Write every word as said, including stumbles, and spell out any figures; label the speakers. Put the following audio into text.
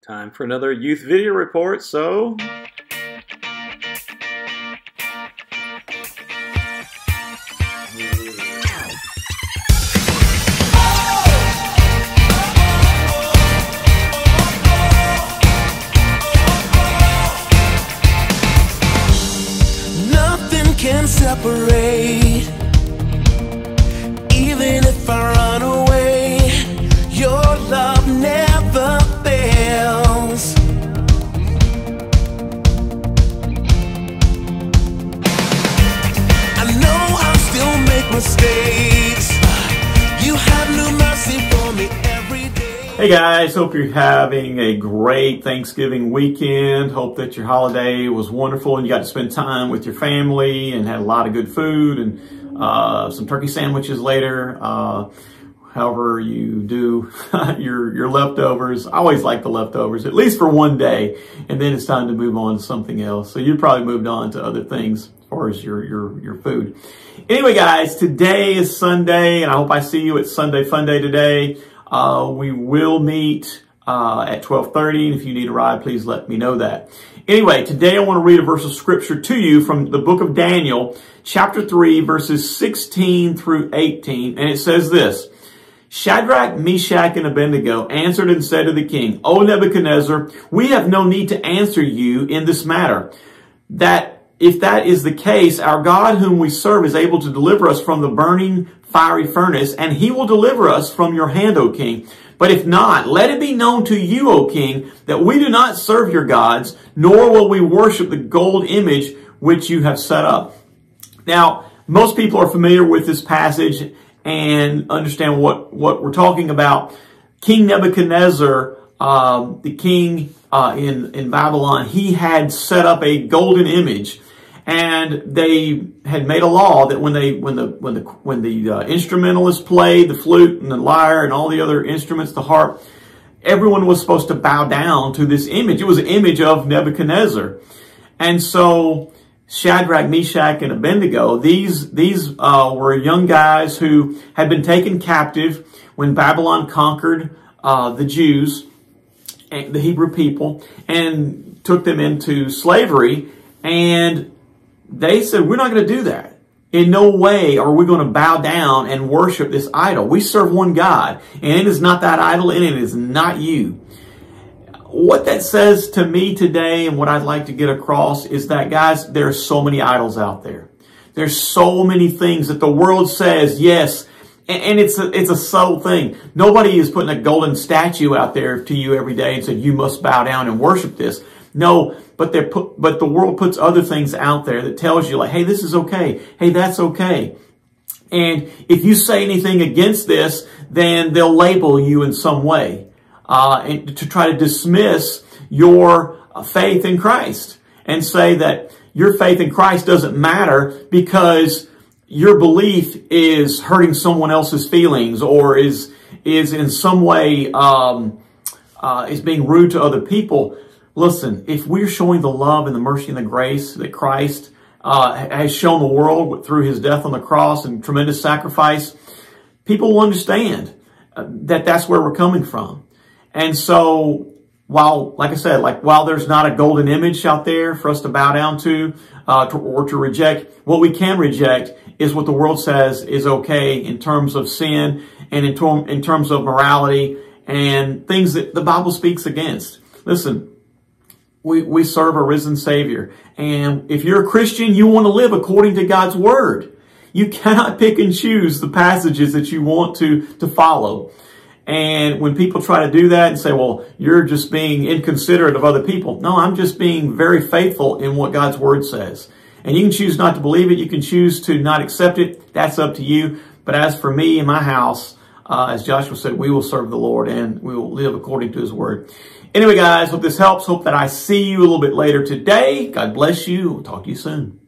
Speaker 1: Time for another youth video report, so...
Speaker 2: Nothing can separate, even if I run away, your love never fails. I know I'll still make mistakes, you have new mercy for me every day.
Speaker 1: Hey guys, hope you're having a great Thanksgiving weekend. Hope that your holiday was wonderful and you got to spend time with your family and had a lot of good food and uh, some turkey sandwiches later. Uh, however you do your, your leftovers. I always like the leftovers, at least for one day, and then it's time to move on to something else. So you probably moved on to other things as far as your, your, your food. Anyway guys, today is Sunday and I hope I see you at Sunday Fun Day today. Uh, we will meet uh, at twelve thirty, and if you need a ride, please let me know that. Anyway, today I want to read a verse of scripture to you from the book of Daniel, chapter three, verses sixteen through eighteen, and it says this: Shadrach, Meshach, and Abed-nego answered and said to the king, O Nebuchadnezzar, we have no need to answer you in this matter. That if that is the case, our God whom we serve is able to deliver us from the burning fiery furnace, and he will deliver us from your hand, O king. But if not, let it be known to you, O king, that we do not serve your gods, nor will we worship the gold image which you have set up. Now, most people are familiar with this passage and understand what, what we're talking about. King Nebuchadnezzar, um, the king uh, in, in Babylon, he had set up a golden image. And they had made a law that when they, when the, when the, when the uh, instrumentalist played the flute and the lyre and all the other instruments, the harp, everyone was supposed to bow down to this image. It was an image of Nebuchadnezzar. And so Shadrach, Meshach, and Abed-nego, these, these uh, were young guys who had been taken captive when Babylon conquered uh, the Jews, the Hebrew people, and took them into slavery. And they said, we're not going to do that. In no way are we going to bow down and worship this idol. We serve one God, and it is not that idol, and it is not you. What that says to me today, and what I'd like to get across, is that, guys, there are so many idols out there. There's so many things that the world says, yes, and it's a, it's a subtle thing. Nobody is putting a golden statue out there to you every day and saying, you must bow down and worship this. No, but they put, but the world puts other things out there that tells you like, hey, this is okay. Hey, that's okay. And if you say anything against this, then they'll label you in some way, uh, and to try to dismiss your faith in Christ and say that your faith in Christ doesn't matter because your belief is hurting someone else's feelings or is, is in some way, um, uh, is being rude to other people. Listen, if we're showing the love and the mercy and the grace that Christ uh, has shown the world through his death on the cross and tremendous sacrifice, people will understand uh, that that's where we're coming from. And so, while, like I said, like while there's not a golden image out there for us to bow down to, uh, to or to reject, what we can reject is what the world says is okay in terms of sin and in, term, in terms of morality and things that the Bible speaks against. Listen. We, we serve a risen Savior. And if you're a Christian, you want to live according to God's Word. You cannot pick and choose the passages that you want to, to follow. And when people try to do that and say, well, you're just being inconsiderate of other people. No, I'm just being very faithful in what God's Word says. And you can choose not to believe it. You can choose to not accept it. That's up to you. But as for me and my house, uh, as Joshua said, we will serve the Lord and we will live according to His Word. Anyway, guys, hope this helps. Hope that I see you a little bit later today. God bless you. We'll talk to you soon.